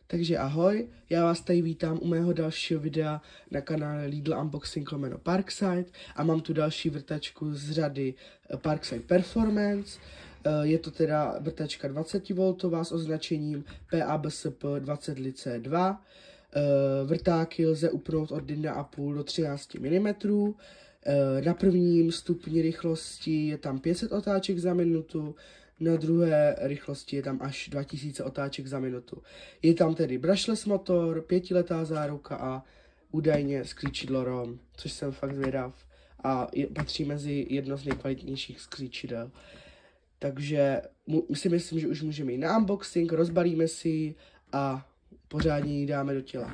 Takže ahoj, já vás tady vítám u mého dalšího videa na kanále Lidl Unboxing / Parkside a mám tu další vrtačku z řady Parkside Performance. Je to teda vrtačka 20V s označením PABSP 20LC2. Vrtáky lze upnout od 1,5 do 13 mm. Na prvním stupni rychlosti je tam 500 otáček za minutu, na druhé rychlosti je tam až 2000 otáček za minutu. Je tam tedy brushless motor, 5letá záruka a údajně skříčidlo ROM, což jsem fakt zvědav a patří mezi jedno z nejkvalitnějších skříčidel. Takže si myslím, že už můžeme jít na unboxing, rozbalíme si ji a pořádně ji dáme do těla.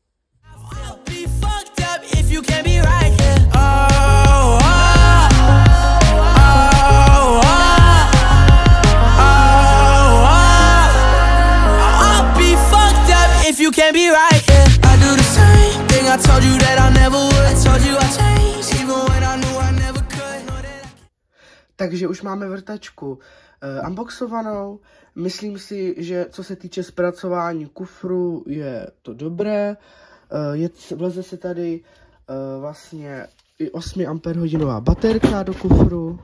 You can't be right, yeah. I do the same thing. I told you that I never would. I told you I changed, even when I knew I never could. Takže už máme vrtačku unboxovanou. Myslím si, že co se týče zpracování kufru, je to dobré. Vleze se tady vlastně i 8 Ah baterka do kufru.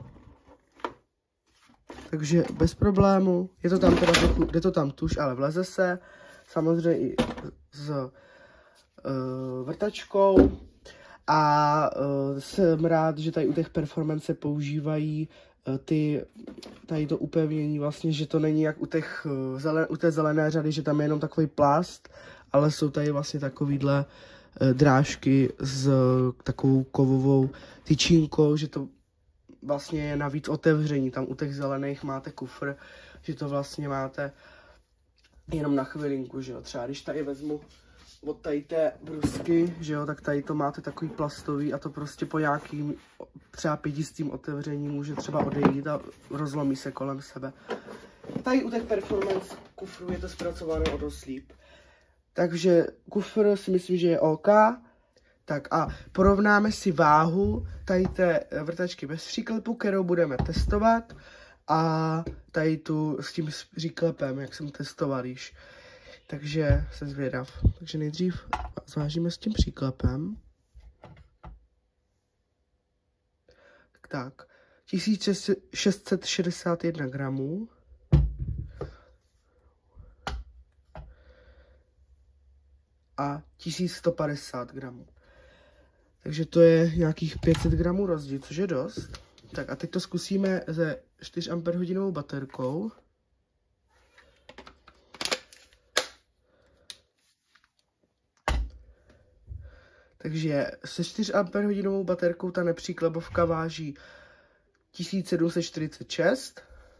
Takže bez problému. Je to tam teda trochu, jde to tam tuž, ale vleze se. Samozřejmě i s vrtačkou a jsem rád, že tady u těch performance se používají tady to upevnění vlastně, že to není jak u té zelené řady, že tam je jenom takový plast, ale jsou tady vlastně takovýhle drážky s takovou kovovou tyčínkou, že to vlastně je navíc otevření. Tam u těch zelených máte kufr, že to vlastně máte jenom na chvilinku, že jo, třeba když tady vezmu od tady té brusky, že jo, tak tady to máte takový plastový a to prostě po nějakým třeba 500. otevření může třeba odejít a rozlomí se kolem sebe. Tady u těch performance kufru je to zpracované o dost líp. Takže kufr si myslím, že je OK. Tak a porovnáme si váhu tady té vrtačky bez příklepu, kterou budeme testovat. A tady tu s tím příklepem, jak jsem testoval již. Takže jsem zvědav. Takže nejdřív zvážíme s tím příklepem. Tak. 1661 gramů. A 1150 gramů. Takže to je nějakých 500 gramů rozdíl, což je dost. Tak a teď to zkusíme se 4 Ah baterkou. Takže se 4 Ah baterkou ta nepříklepovka váží 1746.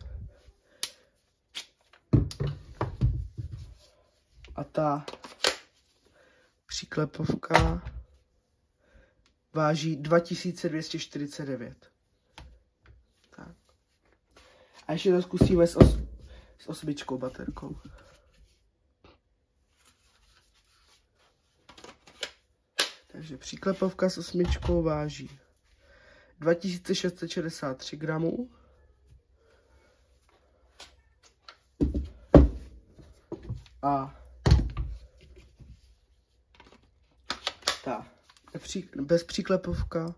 A ta příklepovka váží 2249. A ještě to zkusíme s 8 baterkou. Takže příklepovka s 8 váží 2663 gramů. A ta bez příklepovka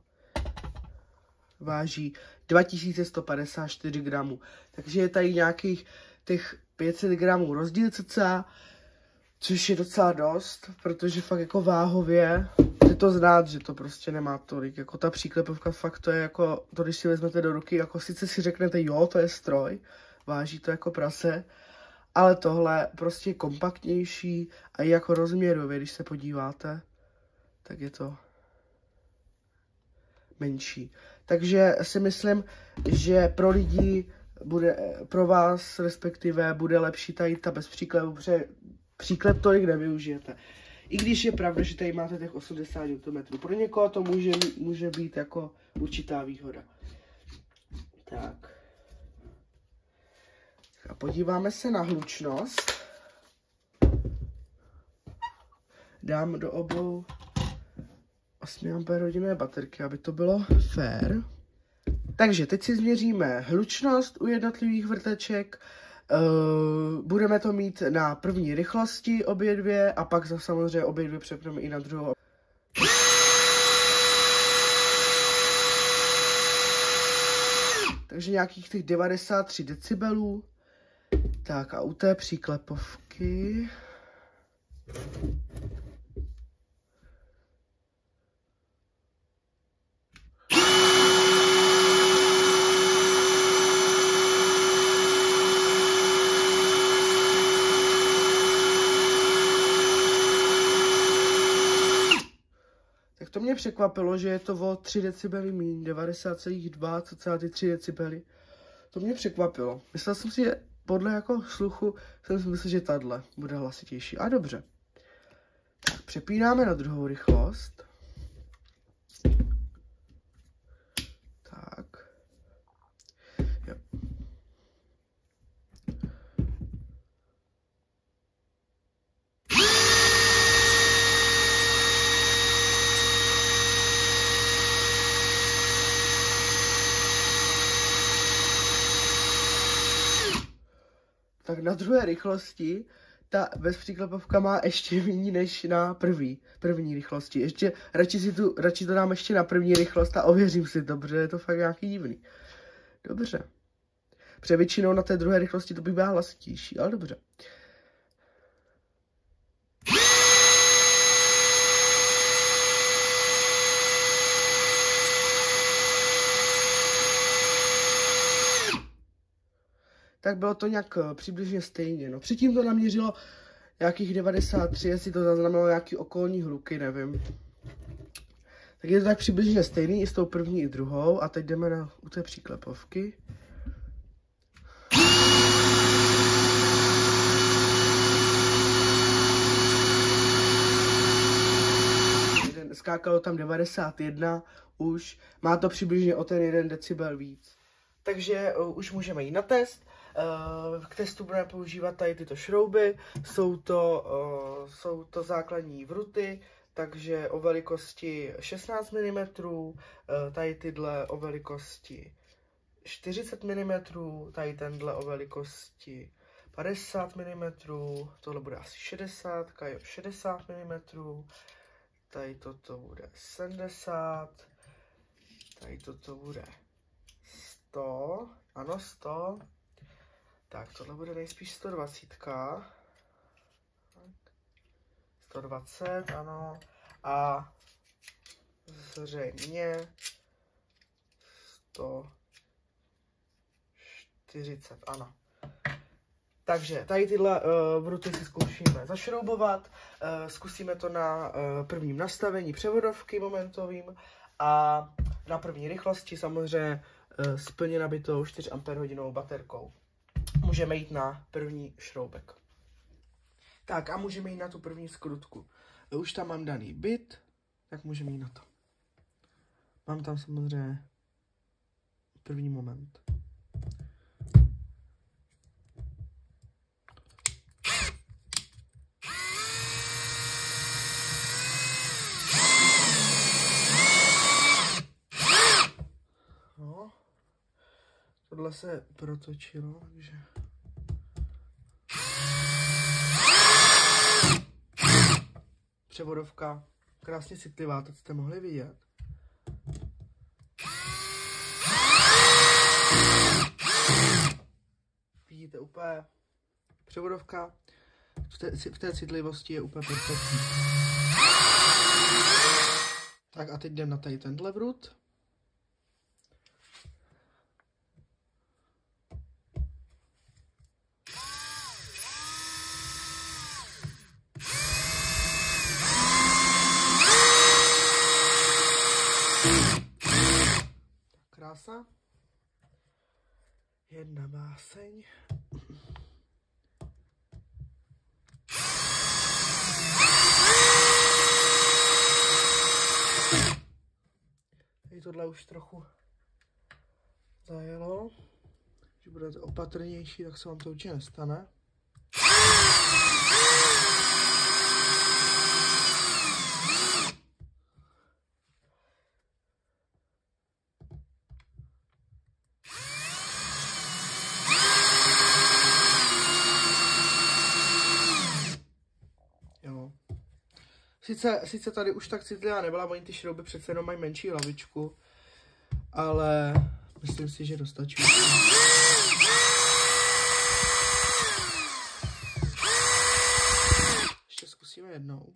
váží 2154 gramů. Takže je tady nějakých těch 500 gramů rozdíl cca, což je docela dost, protože fakt jako váhově je to znát, že to prostě nemá tolik. Jako ta příklepovka fakt to je jako, to když si vezmete do ruky, jako sice si řeknete jo, to je stroj, váží to jako prase, ale tohle prostě je kompaktnější a i jako rozměrově, když se podíváte, tak je to menší. Takže si myslím, že pro lidi pro vás respektive bude lepší tady ta bez příklepu, protože příklep tolik nevyužijete. I když je pravda, že tady máte těch 80 Nm. Pro někoho to může být jako určitá výhoda. Tak. A podíváme se na hlučnost. Dám do obou 8 Ah baterky, aby to bylo fair. Takže teď si změříme hlučnost u jednotlivých vrtaček. Budeme to mít na první rychlosti obě dvě a pak samozřejmě obě dvě přepneme i na druhou. Takže nějakých těch 93 decibelů. Tak a u té příklepovky... Tak to mě překvapilo, že je to o 3 decibely míň, 90,2, co celá ty 3 decibely. To mě překvapilo. Myslel jsem si, že podle jako sluchu jsem si myslel, že tahle bude hlasitější. A dobře. Tak přepínáme na druhou rychlost. Tak. Jo. Tak na druhé rychlosti ta bezpříklepovka má ještě méně než na první rychlosti. Ještě radši to dám ještě na první rychlost a ověřím si to, protože je to fakt nějaký divný. Dobře. Protože většinou na té druhé rychlosti to by byla hlasitější, ale dobře. Tak bylo to nějak přibližně stejně. No. Předtím to naměřilo nějakých 93, jestli to zaznamenalo nějaký okolní hluky, nevím. Tak je to tak přibližně stejný i s tou první i druhou. A teď jdeme u té příklepovky. Skákalo tam 91 už. Má to přibližně o ten 1 decibel víc. Takže už můžeme jít na test. K testu budeme používat tady tyto šrouby. Jsou to základní vruty, takže o velikosti 16 mm, tady tyhle o velikosti 40 mm, tady tenhle o velikosti 50 mm, tohle bude asi 60, jo, 60 mm, tady toto bude 70, tady toto bude 100, ano 100, tak tohle bude nejspíš 120, 120, ano, a zřejmě 140, ano. Takže tady tyhle vruty si zkoušíme zašroubovat, zkusíme to na prvním nastavení převodovky momentovým a na první rychlosti samozřejmě s plně nabitou 4 Ah baterkou. Můžeme jít na první šroubek. Tak a můžeme jít na tu první skrutku. Už tam mám daný bit, tak můžeme jít na to. Mám tam samozřejmě první moment. No, tohle se protočilo, takže... Převodovka, krásně citlivá, to jste mohli vidět. Vidíte úplně, převodovka v té citlivosti je úplně perfektní. Tak a teď jdem na tady tenhle vrut. Krása. Jedna báseň. Tady tohle už trochu zajelo. Když budete opatrnější, tak se vám to určitě nestane. Sice tady už tak citlivá nebyla, oni ty šrouby přece jenom mají menší hlavičku, ale myslím si, že dostačí. Ještě zkusíme jednou.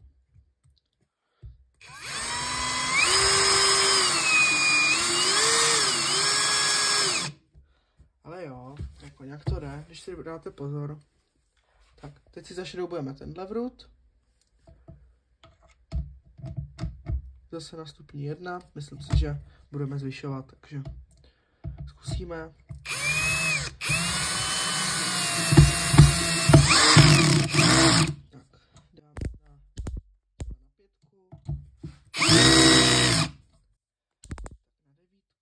Ale jo, jako nějak to jde, když si dáte pozor. Tak, teď si zašroubujeme tenhle vrut. Zase na stupni 1, myslím si, že budeme zvyšovat, takže zkusíme. Tak, dáme na 5, na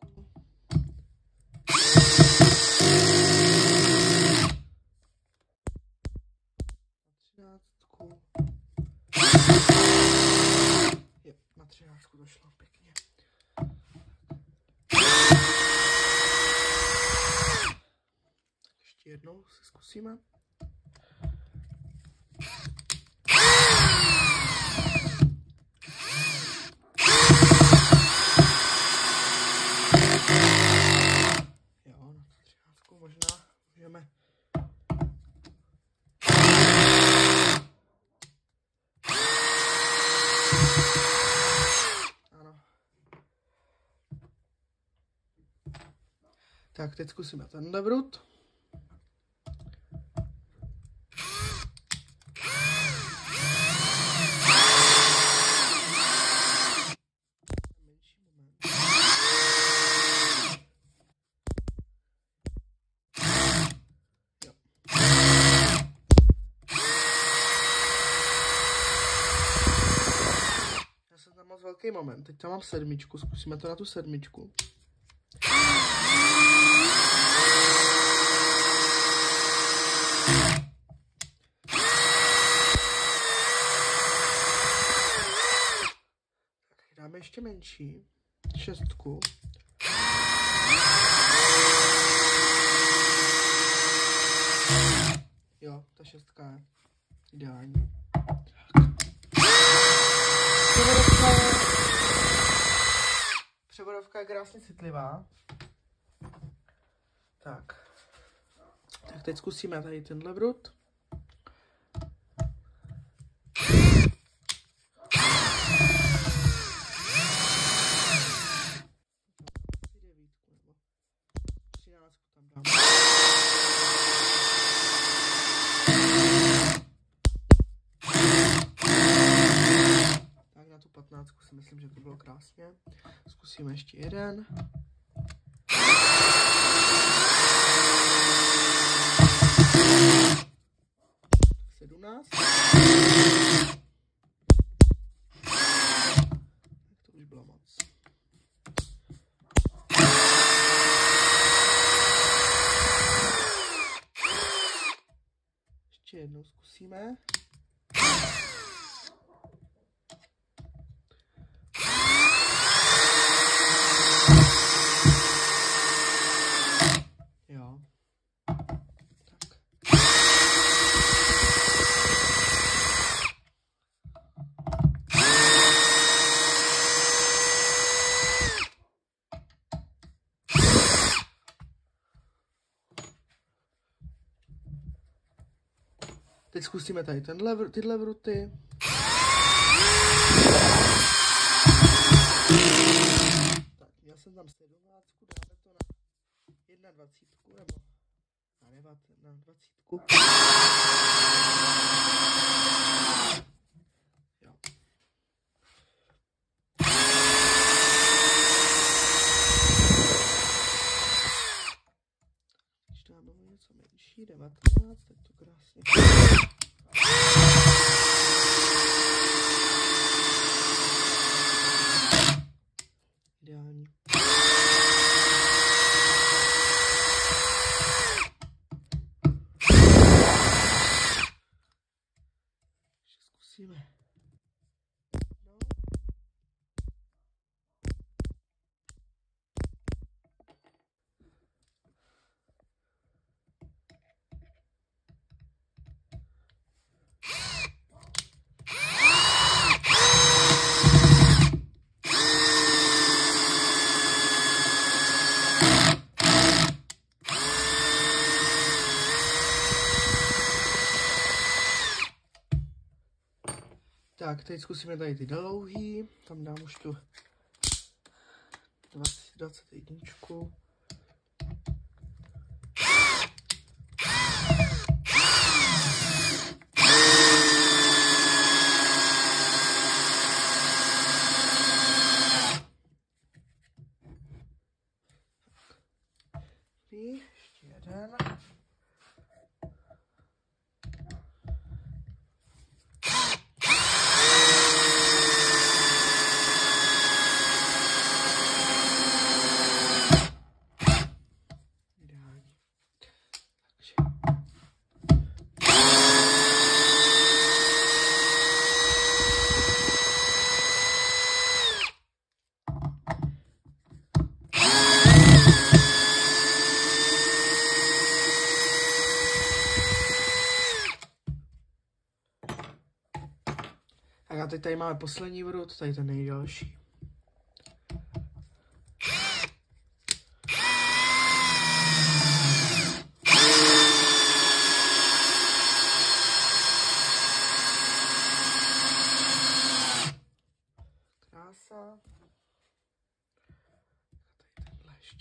9, na 13 to šlo pěkně. Ještě jednou se zkusíme. Jo, na 13 možná můžeme. Tak, teď zkusíme tenhle vrut. Jo. Já jsem tam moc velký moment. Teď tam mám 7, zkusíme to na tu 7. Dáme ještě menší, 6. Jo, ta 6 je ideální. Převodovka je krásně citlivá. Tak teď zkusíme tady tenhle vrut. Tak na tu 15 si myslím, že to bylo krásně. Zkusíme ještě jeden. Tak 17. To už bylo moc. Ještě jednou zkusíme. Jo. Tak. Teď zkusíme tady tyhle vruty. Tak, já jsem tam 17, dáme to na 21 nebo na 20. Jo. Když dáme něco menší, 19, tak to krásně. Ideální. Ještě zkusíme. No. Tak, teď zkusíme tady ty dlouhý, tam dám už tu 21. Ještě jeden. Tak a teď tady máme poslední vrut, tady ten nejdelší. Krása. A tady tenhle ještě.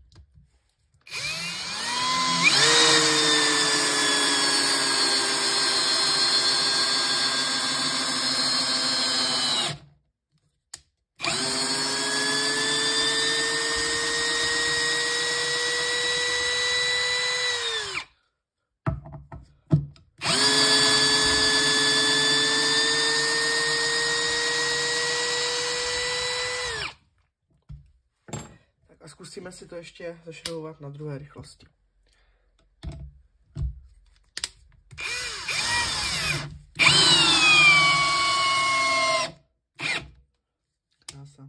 A zkusíme si to ještě zašroubovat na druhé rychlosti. Krása.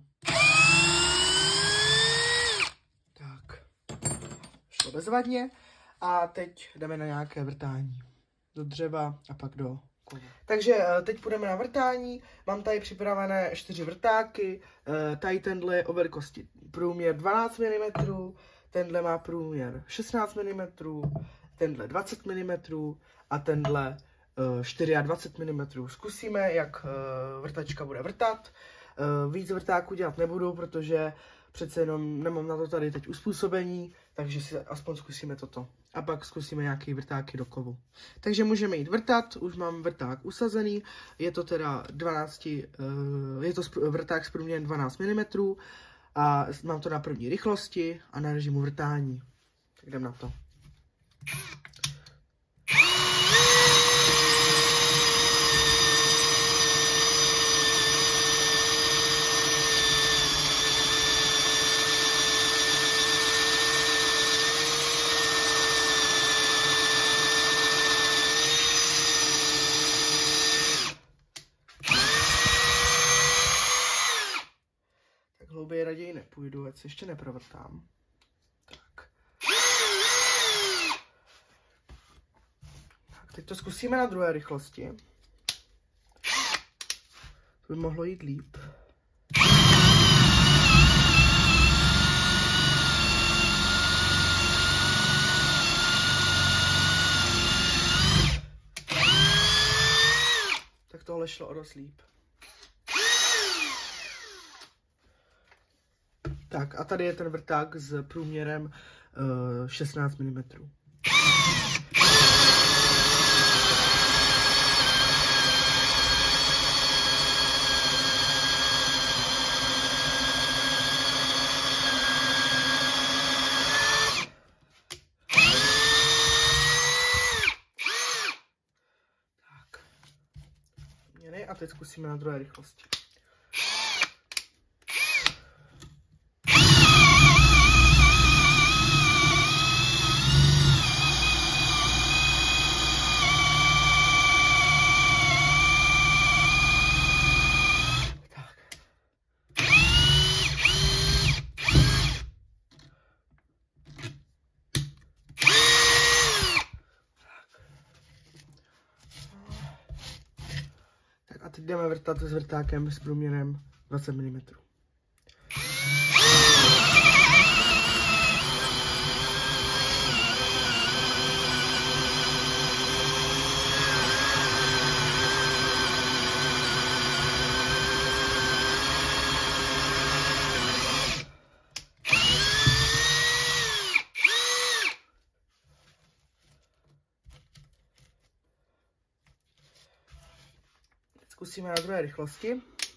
Tak. Šlo bezvadně. A teď jdeme na nějaké vrtání. Do dřeva a pak do kovu. Takže teď půjdeme na vrtání. Mám tady připravené 4 vrtáky. Tady tenhle je o velikosti průměr 12 mm, tenhle má průměr 16 mm, tenhle 20 mm a tenhle 24 mm. Zkusíme, jak vrtačka bude vrtat. Víc vrtáků dělat nebudu, protože přece jenom nemám na to tady teď uspůsobení, takže si aspoň zkusíme toto. A pak zkusíme nějaké vrtáky do kovu. Takže můžeme jít vrtat, už mám vrták usazený, je to teda vrták s průměrem 12 mm a mám to na první rychlosti a na režimu vrtání. Tak jdem na to. Hlouběji raději nepůjdu, ať se ještě neprovrtám. Tak. Teď to zkusíme na druhé rychlosti. To by mohlo jít líp. Tak tohle šlo o dost líp. Tak a tady je ten vrták s průměrem 16 mm. Tak. A teď zkusíme na druhé rychlosti. A teď jdeme vrtat s vrtákem s průměrem 20 mm. zkusíme na druhé rychlosti.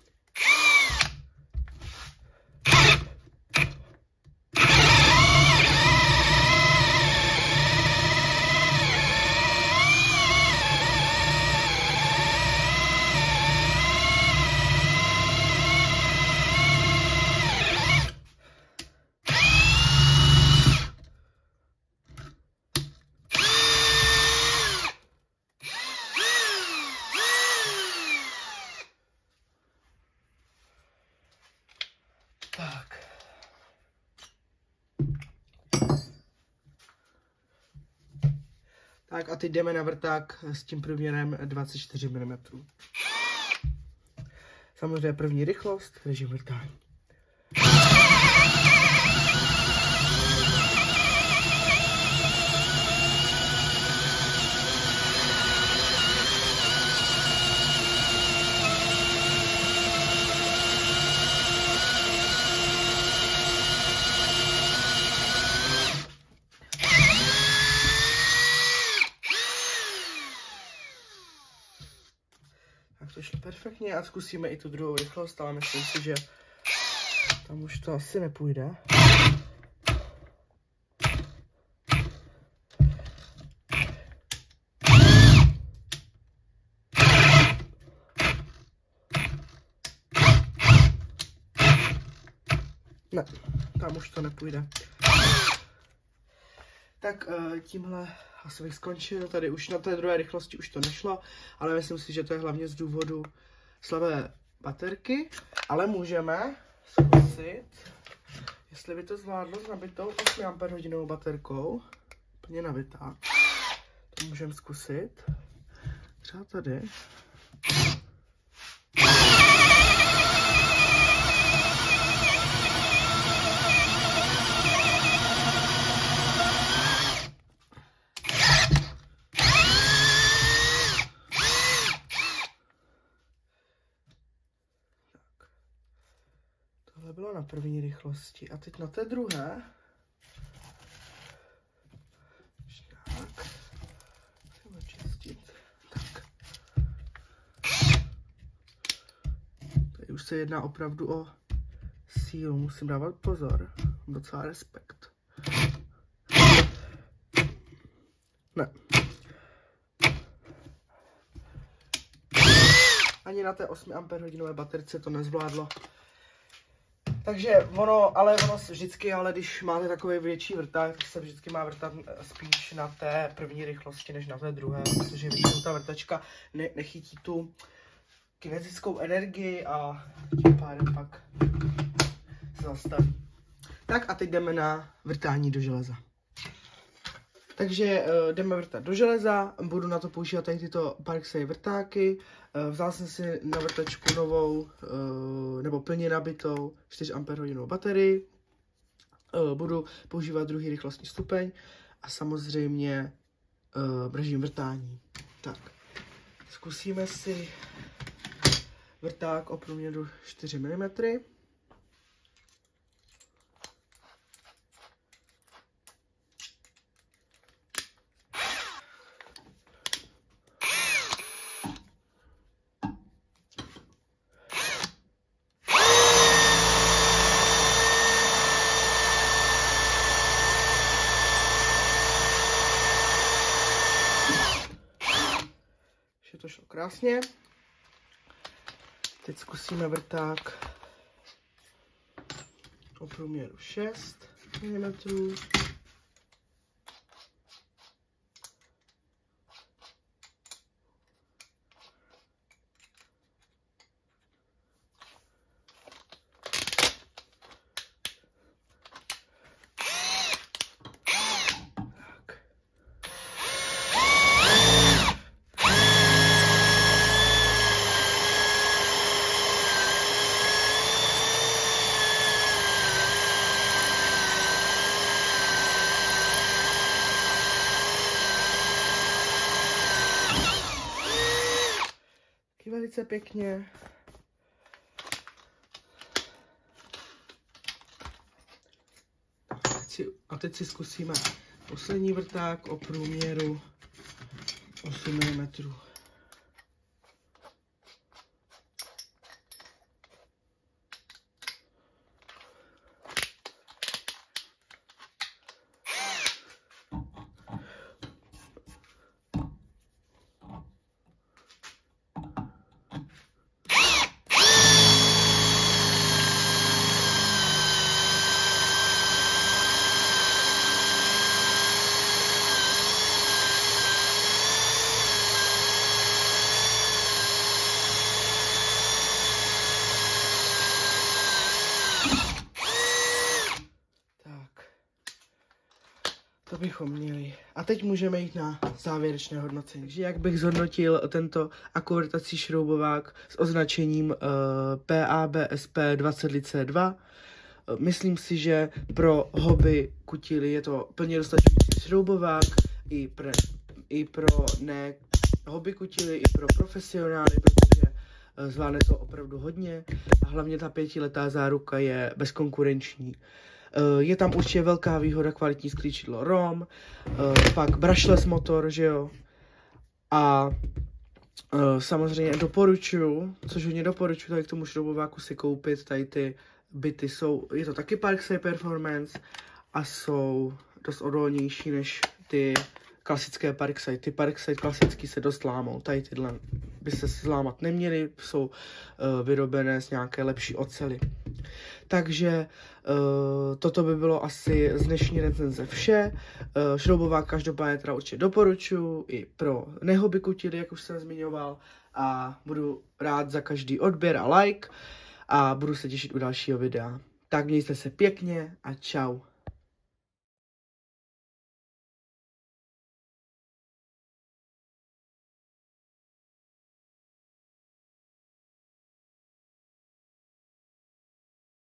Tak a teď jdeme na vrták s tím průměrem 24 mm. Samozřejmě první rychlost, režim vrtání. Tak to šlo perfektně a zkusíme i tu druhou rychlost, ale myslím si, že tam už to asi nepůjde. Ne, tam už to nepůjde. Tak tímhle asi bych skončil, tady už na té druhé rychlosti už to nešlo, ale myslím si, že to je hlavně z důvodu slabé baterky, ale můžeme zkusit, jestli by to zvládlo s nabitou 8 Ah baterkou, plně nabitá. To můžeme zkusit, třeba tady. Tohle bylo na první rychlosti a teď na té druhé. Tak. Musíme čistit. Tak. Tady už se jedná opravdu o sílu. Musím dávat pozor. Mám docela respekt. Ne. Ani na té 8 Ah baterce to nezvládlo. Takže ono vždycky, ale když máte takový větší vrták, tak se vždycky má vrtat spíš na té první rychlosti, než na té druhé, protože většinou ta vrtačka nechytí tu kinetickou energii a tím pádem pak se zastaví. Tak a teď jdeme na vrtání do železa. Takže jdeme vrtat do železa, budu na to používat tady tyto Parkside vrtáky. Vzal jsem si na vrtačku novou, nebo plně nabitou 4 Ah baterii. Budu používat druhý rychlostní stupeň a samozřejmě režim vrtání. Tak, zkusíme si vrták o průměru 4 mm. To šlo krásně. Teď zkusíme vrták o průměru 6 mm. Velice pěkně. A teď si zkusíme poslední vrták o průměru 8 mm. To bychom měli. A teď můžeme jít na závěrečné hodnocení. Že jak bych zhodnotil tento akordací šroubovák s označením PABSP 20LC2. Myslím si, že pro hobby kutily je to plně dostačující šroubovák i pro ne hobby kutily, i pro profesionály, protože zvládne to opravdu hodně a hlavně ta 5letá záruka je bezkonkurenční. Je tam určitě velká výhoda kvalitní sklíčidlo ROM, pak brushless motor, že jo, a samozřejmě doporučuju, což hodně doporučuji tady k tomu šroubováku si koupit, tady ty bity je to taky Parkside Performance a jsou dost odolnější než ty klasické Parkside. Ty Parkside klasický se dost lámou, tady tyhle by se zlámat neměly, jsou vyrobené z nějaké lepší ocely. Takže toto by bylo asi z dnešní recenze vše. Šroubovák každopádně teda určitě doporučuji i pro nehobby kutily, jak už jsem zmiňoval, a budu rád za každý odběr a like a budu se těšit u dalšího videa. Tak mějte se pěkně a čau.